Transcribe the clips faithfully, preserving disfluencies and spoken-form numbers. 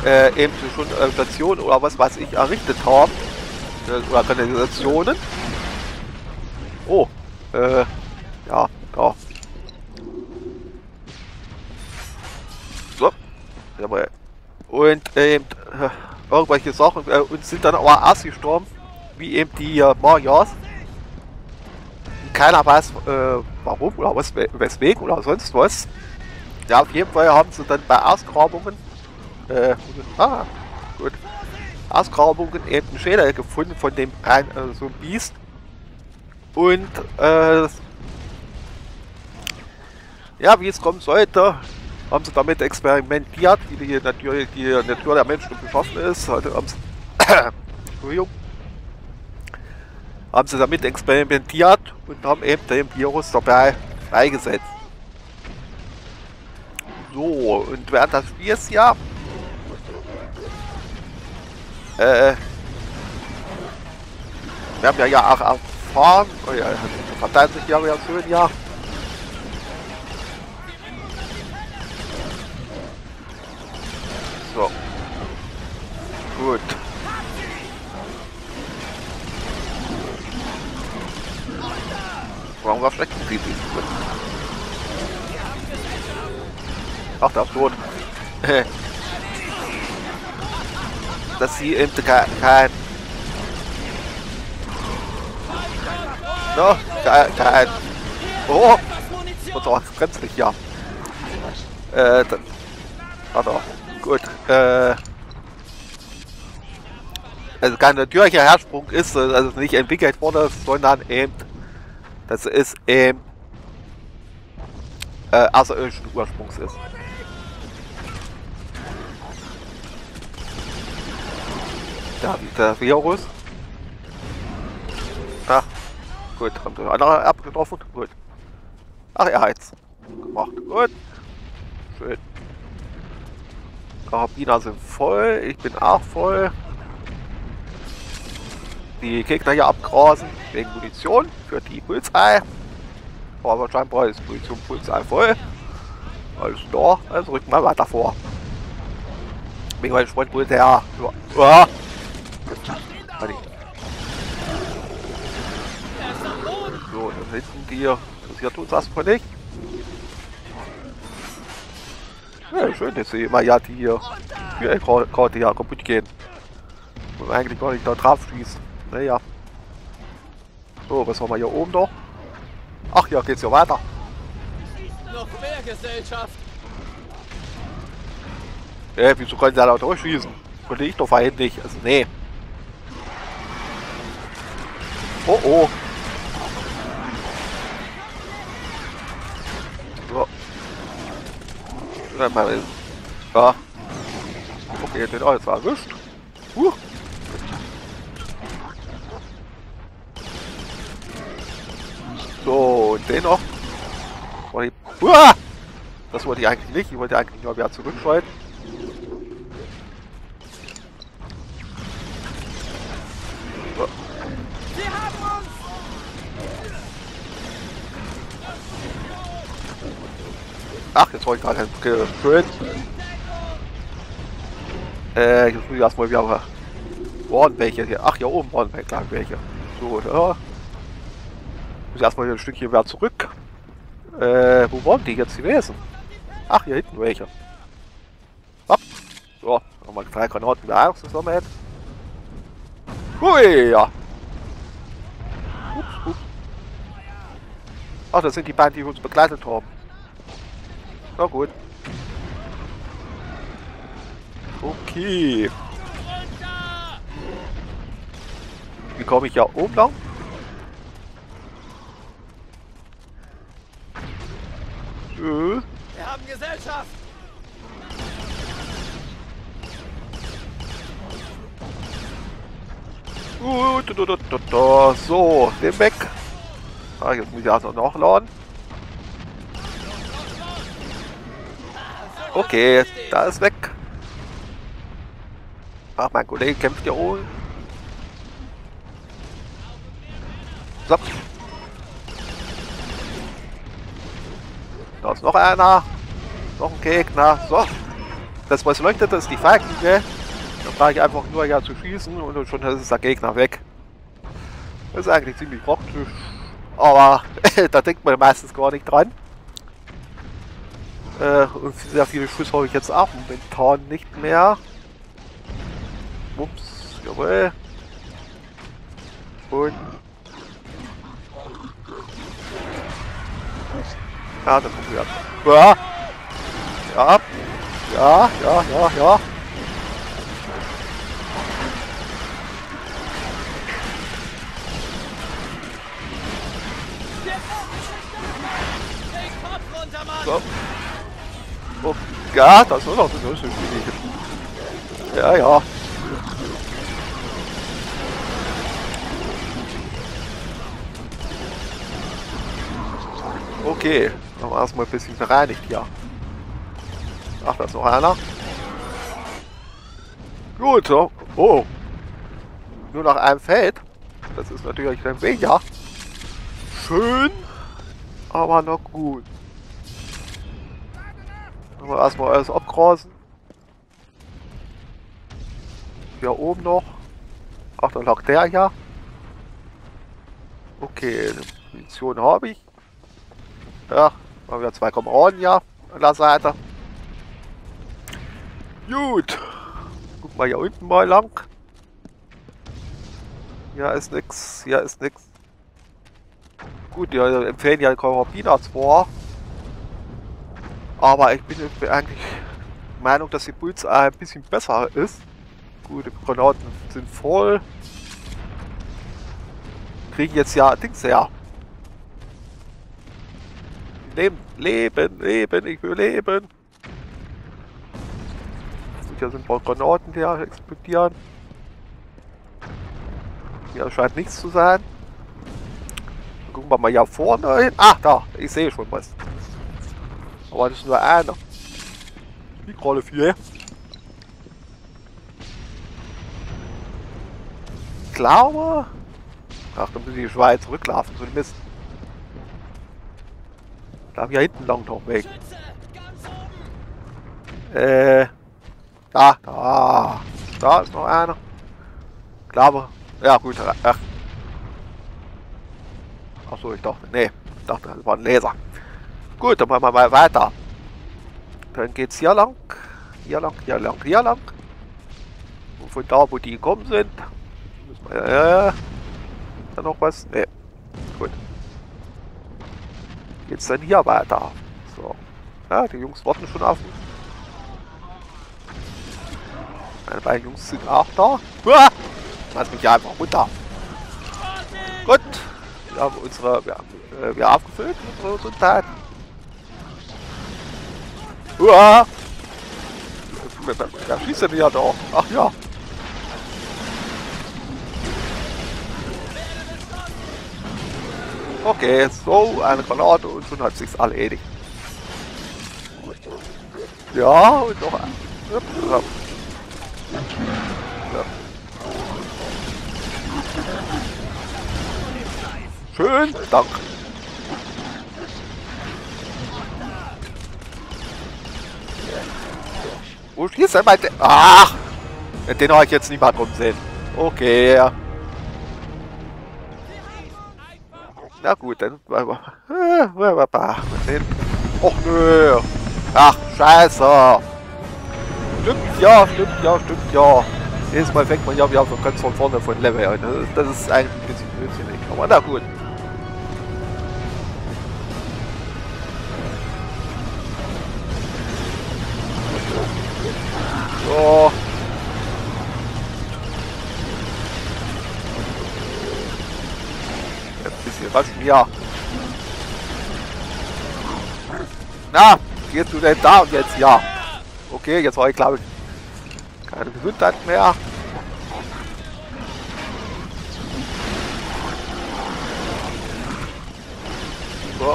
äh, eben schon äh, Stationen oder was weiß ich errichtet haben. Äh, oder Kanalisationen. Oh, äh, ja, da. So, jawohl. Und eben äh, irgendwelche Sachen äh, und sind dann aber erst gestorben, wie eben die äh, Mayas. Und keiner weiß äh, warum oder was, weswegen oder sonst was. Ja, auf jeden Fall haben sie dann bei Ausgrabungen, äh, ah, gut, Ausgrabungen eben einen Schädel gefunden von dem ein, äh, so einem Biest. Und äh, ja, wie es kommen sollte, haben sie damit experimentiert, wie die Natur, die Natur der Menschen beschaffen ist. Also haben, sie haben sie damit experimentiert und haben eben den Virus dabei freigesetzt. So, und während des Spiels ja, äh, wir haben ja, ja auch erfahren, oh ja, verteilt sich ja wieder schön, ja. So. Gut. Warum war schlecht die Ach, der ist tot. Dass sie eben kein... kein no, kein... kein oh! Und so brenzlig, ja. Äh, dann... Ah, doch. Gut, äh... also kein natürlicher Hersprung ist, also nicht entwickelt wurde, sondern eben... Das ist eben... Äh, außerirdischen Ursprungs ist. Ja, der Virus. Ach, gut, haben wir andere abgetroffen. Gut. Ach, er hat's gemacht. Gut. Schön. Karabiner sind voll. Ich bin auch voll. Die Gegner hier abgrasen wegen Munition für die Bullseye. Aber scheinbar ist Munition Bullseye voll. Alles da. Also rücken wir weiter vor. Wegen meinem Freund wohl der. Ja. So, da hinten die interessiert uns erstmal nicht. Ja, schön, jetzt sehen wir ja die hier gerade hier kaputt gehen. Und eigentlich gar nicht da drauf schießen. Naja. So, was haben wir hier oben noch? Ach, hier geht's ja weiter. Noch mehr Gesellschaft. Äh, wieso können sie da durchschießen? Konnte ich doch vorhin nicht. Also, nee. Oh oh. So. Ja. Okay, den alles erwischt. Huh. So, und den noch. Uah! Das wollte ich eigentlich nicht. Ich wollte eigentlich nur wieder zurückschalten. So. Sie haben uns! Ach, jetzt wollte ich gerade schön. Äh, jetzt muss ich erstmal wieder. Waren welche hier? Ach, hier oben waren welche. So, ja. Muss ich erstmal hier ein Stückchen wieder zurück. Äh, wo waren die jetzt gewesen? Ach, hier hinten welche. Hopp. So, nochmal drei Granaten wieder aus, das haben wir jetzt. Hui, ja. Ups, ups. Ach, das sind die beiden, die uns begleitet haben. Na gut. Okay. Wie komme ich ja oben lang? Äh. Wir haben Gesellschaft. Uh, da, da, da, da. So, den weg. Ah, jetzt muss ich also nachladen. Okay, da ist weg. Ach, mein Kollege kämpft ja oben. So. Da ist noch einer. Noch ein Gegner. So. das was leuchtet, das ist die Feiglinge. Dann brauche ich einfach nur ja zu schießen und schon ist der Gegner weg. Das ist eigentlich ziemlich praktisch. Aber da denkt man meistens gar nicht dran. Äh, und sehr viele Schuss habe ich jetzt auch momentan nicht mehr. Ups, jawohl. Und ja, da kommt wieder. Ja. Ja. Ja, ja, ja, ja. So. Oh, ja, das ist noch so schön. Ja, ja. Okay, dann haben wir erstmal ein bisschen bereinigt hier. Ach, da ist noch einer. Gut, so. Oh. Nur nach einem Feld. Das ist natürlich ein weniger. Schön. Aber noch gut. Dann wir erstmal alles abgrasen. Hier oben noch. Ach, da lag der ja. Okay, Munition habe ich. Ja, haben wir zwei Kameraden ja an der Seite. Gut. Guck mal hier unten mal lang. Hier ist nix, hier ist nix. Gut, die empfehlen ja Karabiner zwar. Aber ich bin eigentlich der Meinung, dass die Bullseye ein bisschen besser ist. Gut, die Granaten sind voll. Kriegen jetzt ja Dings her. Leben, leben, leben, ich will leben. Gut, hier sind ein paar Granaten, die explodieren. Hier scheint nichts zu sein. Dann gucken wir mal hier vorne hin. Ah, da, ich sehe schon was. Aber das ist nur einer. Wie gerade vier. Ich glaube. Ach, dann muss ich die Schweiz zurücklaufen, so ein Mist. Da haben wir hinten lang noch weg. Äh. Da, da. Da ist noch einer. Ich glaube. Ja, gut. Ach. Achso, ich dachte. Nee. Ich dachte, das war ein Laser. Gut, dann machen wir mal weiter. Dann geht's hier lang. Hier lang, hier lang, hier lang. Und von da, wo die gekommen sind. Müssen wir. Äh. Da noch was? Nee. Gut. Geht's dann hier weiter. So. Ja, die Jungs warten schon auf mich. Meine beiden Jungs sind auch da. Uah! Lass mich hier einfach runter. Gut. Wir haben unsere. Wir haben, äh, wir haben aufgefüllt, unsere Gesundheit. Uah! Wer schießt denn hier doch? Ach ja. Okay, so, eine Granate und schon hat sich's erledigt. Ja, und noch ein. Ja. Schön, danke. Wo schießt er bei der? Ach! Den habe ich jetzt nicht mal drum sehen. Okay. Na gut, dann. Och nö. Ach, scheiße. Stimmt ja, stimmt ja, stimmt ja. Jedes Mal fängt man ja wieder ganz von vorne von Level an. Das ist eigentlich ein bisschen blödsinnig. Aber na gut. So. Ein bisschen raschen, ja. Na, gehst du denn da und jetzt? Ja. Okay, jetzt habe ich glaube ich keine Gesundheit mehr. So.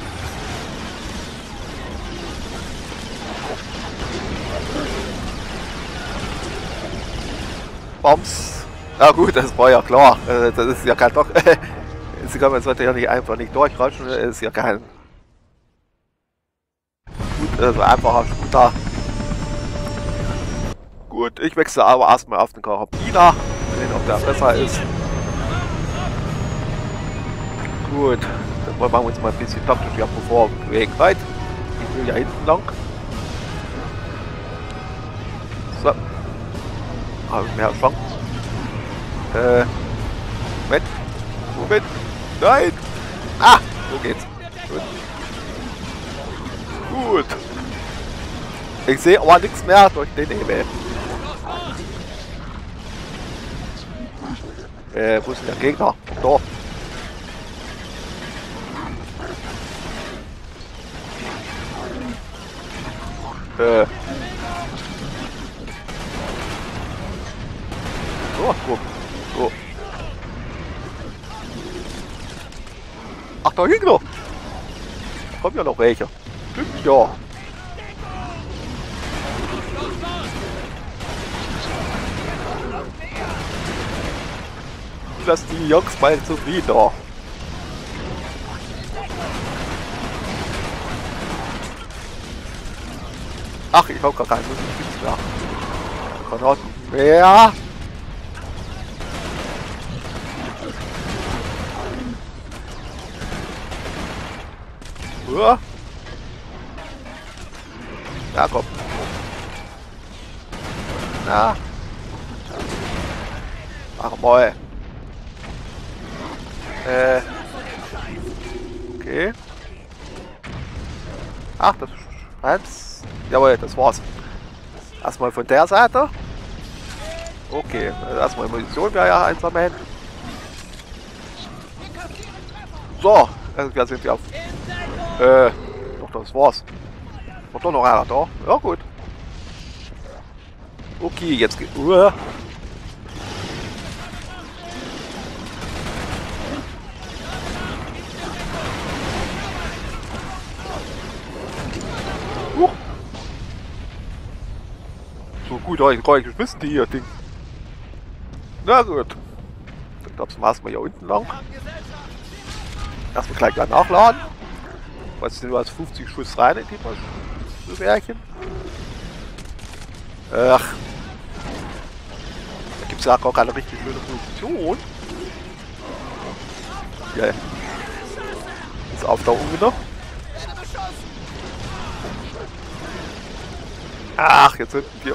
Bombs. Na gut, das war ja klar. Das ist ja kein doch. Sie kann man sollte ja nicht einfach nicht durchrutschen. Das ist ja kein gut, also einfacher Shooter. Gut, ich wechsle aber erstmal auf den Karabiner. Sehen, ob der besser ist. Gut, dann machen wir uns mal ein bisschen taktisch ja bevor wir bewegen weit. Ich will ja hinten lang. So. Habe ich mehr Chancen. Äh. Moment. Moment. Nein! Ah! So geht's. Gut. Gut. Ich sehe aber nichts mehr durch den Nebel. Äh, wo ist denn der Gegner? Da. Äh. So, guck. So. Ach, da hinten noch. Kommen ja noch welche. Stimmt, ja. Lass die Jungs mal zufrieden da. Ach, ich hab gar keinen Musik mehr. Granaten. Ja. Ja. Ja, komm. Na. Mach mal. Äh. Okay. Ach, das scheint's. Jawohl, das war's. Erstmal von der Seite. Okay, also erstmal Munition wäre ja einsammeln. So, also wir sind ja auf. Äh, doch, das war's. Noch doch noch einer da. Ja, gut. Okay, jetzt geht. Uh. Uh. So gut, habe ich gar nicht geschmissen, die hier Ding. Na gut. Dann darfst du erstmal hier unten lang. Erstmal gleich wieder nachladen. Was sind nur als fünfzig Schuss rein in die Bärchen? Ach. Da gibt es ja gar keine richtig schöne Position. Ja. Ist Auftauchung wieder. Ach, jetzt hinten wir.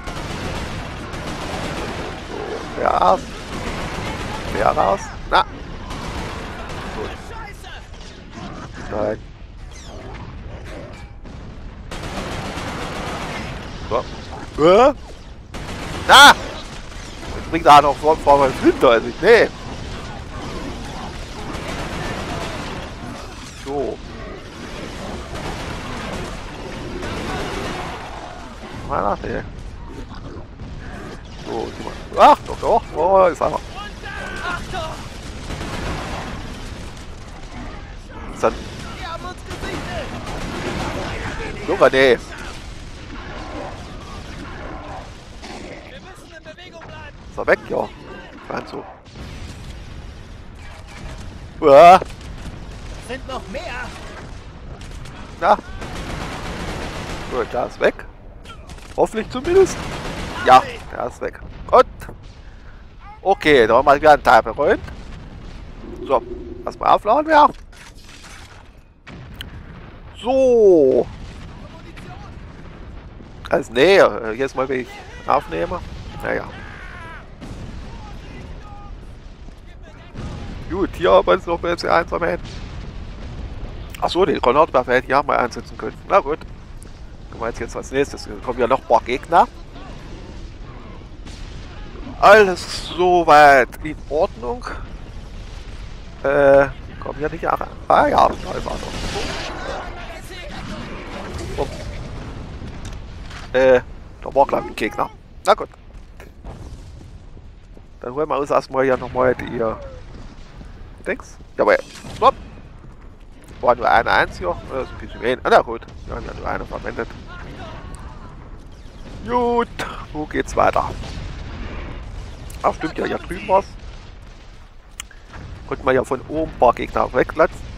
So, der raus. Der raus. Na. Gut. Nein. So. Äh? Na! Jetzt bringt er noch vor, vor meinem hinter, also ich. Nee. So. Meiner? Nee. So, ach doch, doch. Oh, ist einer. Ist dann. Junge, nee. Ist er weg? Ja. Scheint so. Uah. Sind noch mehr. Ja. Gut, der ist weg. Hoffentlich zumindest. Ja, der ist weg. Gut. Okay, dann haben wir wieder einen Teil beräumt. So, erstmal aufladen, ja. So. Also, nee, jetzt mal, wenn ich aufnehme. Naja. Gut, hier haben wir jetzt noch welche einsammeln. Achso, den Granatwerfer hätte ich auch mal einsetzen können. Na gut. Kommen wir jetzt, jetzt als nächstes. Dann kommen ja noch ein paar Gegner. Alles soweit in Ordnung. Äh, kommen ja nicht auch. Ah ja, da ist er noch. Oh. Äh, da war glaube ich ein Gegner. Na gut. Dann holen wir uns erstmal hier nochmal die äh, Dings. Jawohl. Stopp. War nur eine einzige. Das ist ein bisschen wenig. Ah, na gut. Wir haben ja nur eine verwendet. Gut. Wo geht's weiter? Ach, stimmt ja. Hier drüben was. Konnten wir ja von oben ein paar Gegner weglassen.